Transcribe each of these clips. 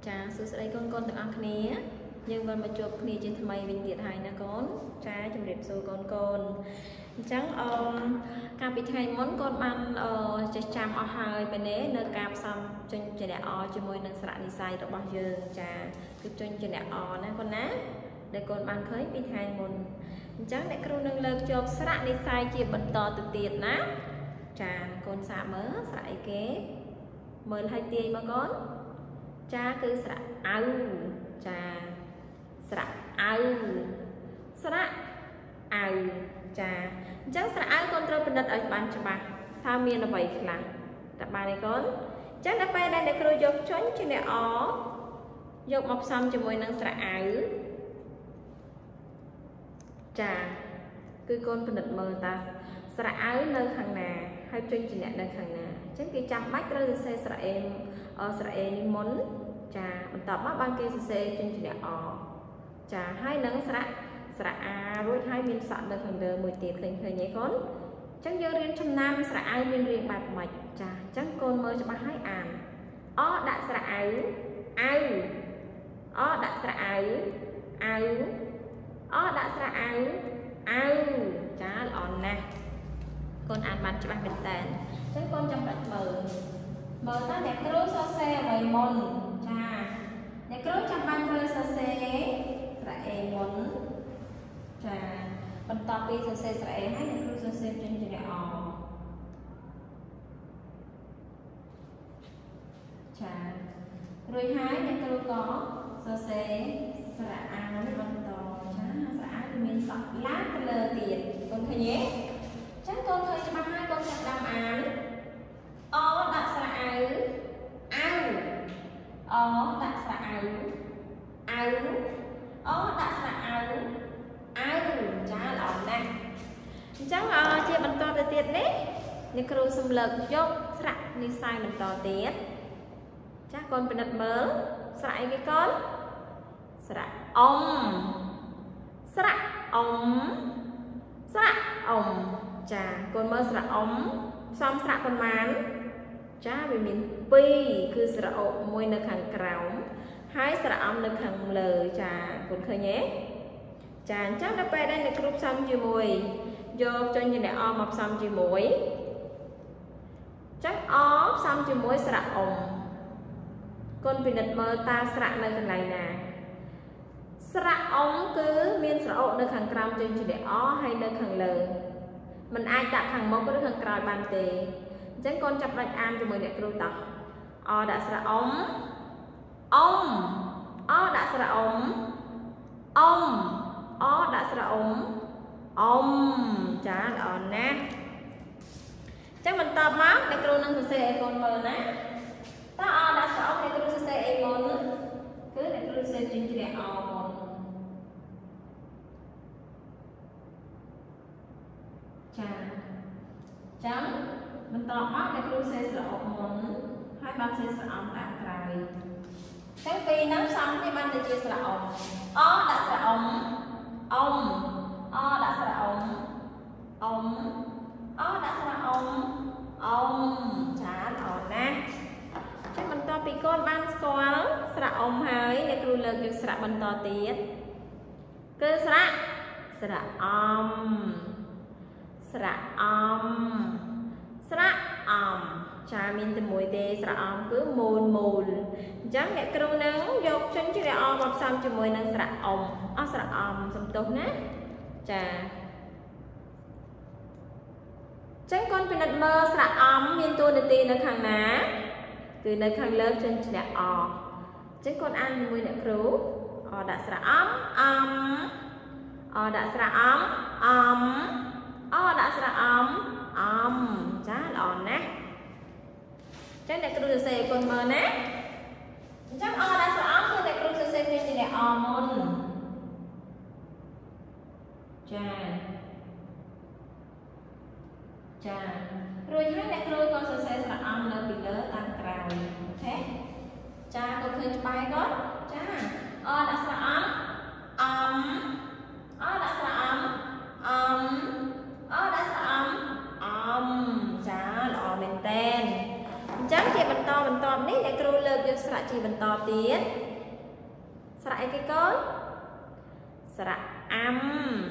Cha sư sẽ đây con từng ăn khné nhưng vẫn mà chụp khné trên thay mình tiệt hại nè con cha chụp đẹp số con chẳng cà bị thay món con ăn chơi chăm ở hai bên đấy nơi cà xong trên chơi đẹp cho môi nơi sạ đi sai được bao giờ cha cứ trên chơi đẹp nè con ná để con ăn khơi bị thay món chẳng để con nâng lên chụp sạ đi sai chia bật to từ tiệt ná cha con xả mớ sạ kế mời hai tia mà con cha cứ sạ áo cha sạ áo cha chắc sạ áo con trâu bên đất ở bàn cho bà tham miên là vậy là tập bài này con chắc đã bay đây để tôi dọc chốn trên này ó dọc mọc xong cho môi nâng sạ áo cha cứ con bên đất mờ ta sạ áo nơi hàng nà hai trên trên nơi hàng nà chắc cái chăm bách rồi xe sạ em món cha mình tập mắt ban kia xe trên trên này ó cha hai nâng sạ rồi hai miền sạn được hàng đời 10 tiền khơi nhảy con chẳng giờ riêng trong nam sạ ai miền riêng bạc mạch cha chẳng con mơ cho ba hai àn ó đã sạ áo ó đã sạ áo ó đã sạ áo cha lọn nè con ăn bánh cho ba bình tàn chẳng con trong bạch mờ ta đẹp cơ so xe vậy môn cha đẹp cơ trong bánh rơi so xe sạ em môn cha bên top đi xe hay là cruise xe trên trên đảo cha rồi hai là tôi có xe áo bên to cha áo thì mình sọc lá lơ tiền con thấy nhé chắc con thấy cho ba hai con chặt đam án ó đặt áo ó đặt áo ó đặt áo cha lỏng nè chẳng chia bằng to tiệt đấy như kêu xâm lược dốc sạ đi sai mình to tiệt chắc con bên đặt mớ sạ cái con sạ ống cha con mơ sạ ống xong sạ con mán cha vì mình pi cứ sạ ống môi nơi hàng cào hai sạ ống nơi hàng lờ cha con khơi nhé cha chắc đã bay đây là group xong chưa mùi vô cho như này o mập xong chưa mũi chắc ó xong chưa mũi sạ ống con bị nật mơ ta sạ nơi cái này nè sạ ống cứ miên sạ ống nơi hàng cào trên chỉ để ó hay nơi hàng lờ mình ai đặt hàng mốc có được hàng cào bàn tề chắc con chập đánh an cho mùi này group tập o đã sạ ống ó đã sạ ống ó đã sạ ống chá lọn nè chắc mình tập máu để kêu nâng xe con mờ nè ta ó đã sạ ống để kêu xe con cứ để kêu xe trên trên ó con chá chấm mình tập máu để kêu xe sạ ống hai bạn xe sạ ống tạm trời sáng khi nấu xong thì bạn sẽ chia sạ ống ó đã sạ ống ó đã sạ ó đã sạ chá lọn nè chắc mình to bị con ban squall sạ ống hơi để kêu lực được sạ bằng to tiết cứ sạ cha mình từ mùi tê sạ cứ mùn chẳng để kêu nắng dọc chân chứ để mập xong cho mùi nắng sạ xong tốt nè cha chẳng con bị nật mơ sạ miên tu nè tì nơi khang ná từ nơi khang lớp chân chứ để chẳng con ăn mùi nè kêu đã sạ đã sạ đã sạ chá lọn nè chắc để kêu xe con mơ nè chắc đã sạ ống để kêu xe trên để môn cha rồi hai để kêu con xe sạ ống nó bị lỡ tăng cào thế cha con khơi bài con cha đã sạ đã sạ đã sạ chá lọ mình tên chắc chị mình to đấy để kêu lực ស្រៈជាបន្តទៀតស្រៈអីគេកូនស្រៈអាំ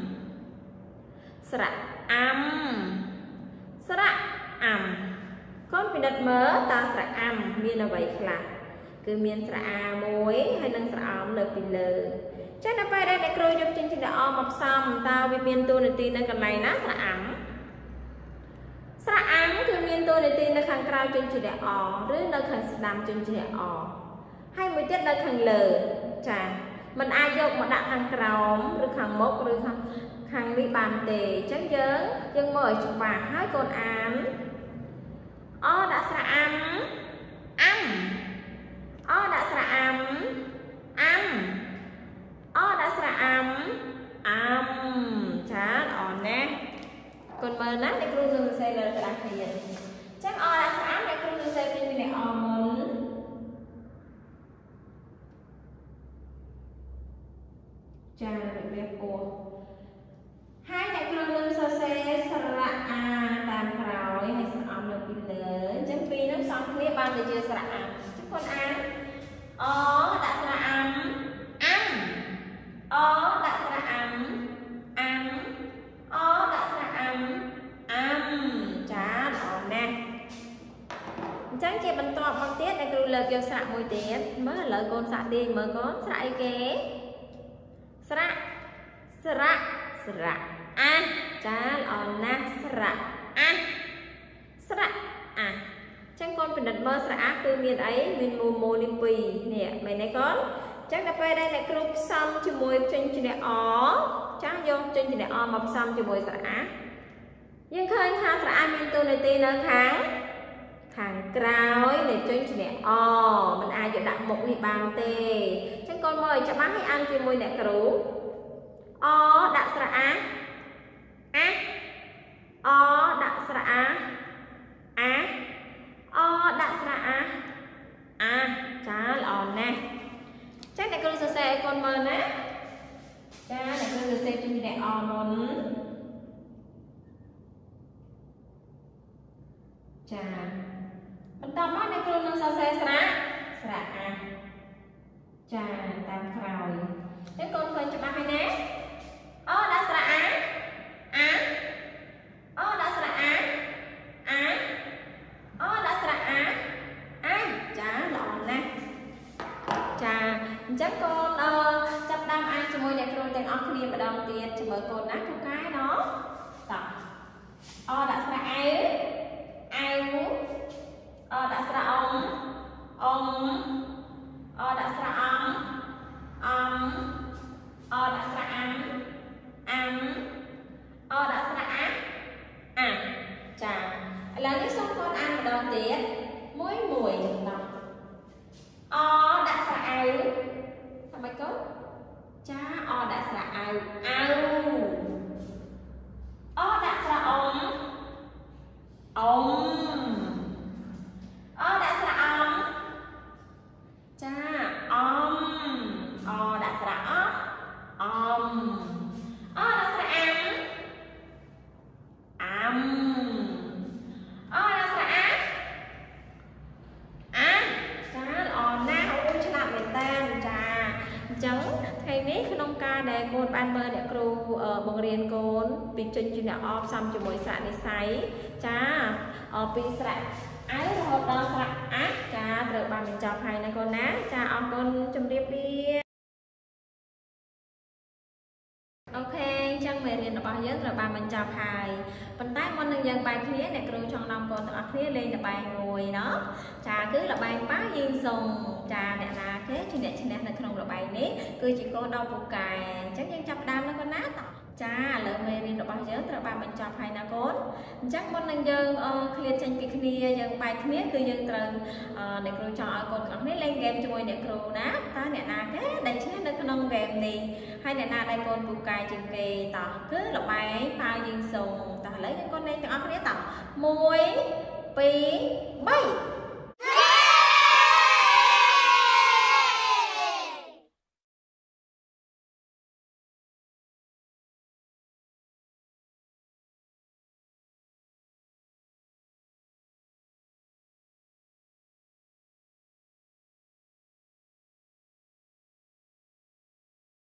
ស្រៈអាំស្រៈអាំកូនពិនិត្យមើលតើស្រៈអាំមានអ្វីខ្លះគឺមានស្រៈអាមួយហើយនិងស្រៈអំនៅពីលើចឹងដល់ពេលដែលអ្នកគ្រូយកចេញជាអមកផ្សំតើវាមានតួនាទីនៅកន្លែងណាស្រៈអាំស្រៈអាំគឺមានតួនាទីនៅខាងក្រៅចេញជាអឬនៅខាងស្ដាំចេញជាអហើយមួយទៀតនៅខាងលើចាมันអាចយកមកដាក់ខាងក្រោមឬខាងមុខឬខាងនេះបានទេអញ្ចឹងយើងមើលឲ្យច្បាស់ហើយកូនអានអដាក់ស្រៈអាំអាំអដាក់ស្រៈអាំអាំអដាក់ស្រៈអាំអាំចាល្អណាស់កូនមើលណាអ្នកគ្រូនឹងសរសេរលើក្តាររៀនអញ្ចឹងអដាក់ស្រៈអាំអ្នកគ្រូនឹងសរសេរពីអ្នកអមុនចារបៀបពោះហើយអ្នកគ្រូនឹងសរសេរស្រៈអាតាមក្រោយហើយស្រៈអំនៅពីលើអញ្ចឹងពីរនោះផ្សំគ្នាបានទៅជាស្រៈអាំអញ្ចឹងកូនអានអដាក់ស្រៈអាំអាំអដាក់ស្រៈអាំអាំអដាក់ស្រៈអាំអាំចាល្អណាស់អញ្ចឹងជាបន្តមកទៀតអ្នកគ្រូលើកយកស្រៈមួយទៀតមើលឥឡូវកូនសាក់ទាញមើលកូនស្រៈអីគេស្រៈស្រៈស្រៈអាចាល្អណាស់ស្រៈអាស្រៈអាចឹងកូនពិនិត្យមើលស្រៈអាគឺមានអីមានមូលនេះពីរនេះមែនទេកូនចឹងដល់ពេលដែលអ្នកគ្រូផ្សំជាមួយចេញជាអចាយកចេញជាអមកផ្សំជាមួយស្រៈអាយើងឃើញថាស្រៈអាមានតួនាទីនៅខាងក្រោយនៃចេញជាអมันអាចយកដាក់មុខនេះបានទេចឹងកូនមើលឲ្យច្បាស់ឲ្យអានជាមួយអ្នកគ្រូអដាក់ស្រៈអាអដាក់ស្រៈអាដាក់ស្រៈអាចាល្អណាស់ចឹងអ្នកគ្រូសរសេរឲ្យកូនមើលណាចាអ្នកគ្រូសរសេរពីអ្នកអមុនចាបន្តមកអ្នកគ្រូនឹងសរសេរស្រៈអាចាតាមក្រោយចឹងកូនឃើញច្បាស់ហើយណាដាក់ស្រៈអាដាក់ស្រៈអាដាក់ស្រៈអាចាល្អណាស់ចាអញ្ចឹងកូនចាប់តាមអានជាមួយអ្នកគ្រូទាំងអស់គ្នាម្ដងទៀតជាមួយកូនណាគ្រូកែណោះតោះដាក់ស្រៈអៅដាក់ស្រៈអ៊ំដាក់ស្រៈអំដាក់ស្រៈអាំដាក់ស្រៈអាចាឥឡូវនេះសូមកូនអានម្ដងទៀតមួយតោះដាក់ស្រៈអៅថាម៉េចកូនចាដាក់ស្រៈអៅដាក់ស្រៈអ៊ំដាក់ស្រៈអំចាអ៊ំដាក់ស្រៈអ៊ំដាក់ស្រៈអាំដាក់ស្រៈអាចាល្អណាស់អូឆ្លាតមែនតើចាអញ្ចឹងថ្ងៃនេះក្នុងការដែលកូនបានមើលអ្នកគ្រូបង្រៀនកូនពីចេញជាអ្នកផ្សំជាមួយស្រៈនិស្ស័យចាពីស្រៈអៅរហូតដល់ស្រៈអាចាត្រូវបានបញ្ចប់ហើយណាកូនណាចាអរគុណជម្រាបលាអូខេអញ្ចឹងមេរៀនរបស់យើងត្រូវបានបញ្ចប់ហើយប៉ុន្តែមុននឹងយើងបែកគ្នាអ្នកគ្រូចង់នាំកូនទាំងអស់គ្នាលេងល្បែងមួយណោះចាគឺល្បែងប៉ាយីងសុងចាអ្នកណាគេជាអ្នកឈ្នះនៅក្នុងល្បែងនេះគឺជាកូនដ៏ពូកែអញ្ចឹងយើងចាប់ផ្ដើមណាកូនណាតោះចាឥឡូវមេរៀនរបស់យើងត្រូវបានបញ្ចប់ហើយណាកូនអញ្ចឹងមុននឹងយើងឃ្លាតចេញពីគ្នាយើងបែកគ្នាគឺយើងត្រូវអ្នកគ្រូចង់ឲ្យកូនទាំងអស់គ្នាលេងហ្គេមជាមួយអ្នកគ្រូណាតើអ្នកណាគេដែលឈ្នះនៅក្នុងហ្គេមនេះហើយអ្នកណាដែលកូនពូកែជាងគេតោះគឺល្បែងប៉ាយីងសុងតោះឥឡូវយើងកូនលេងទាំងអស់គ្នាតោះ1 2 3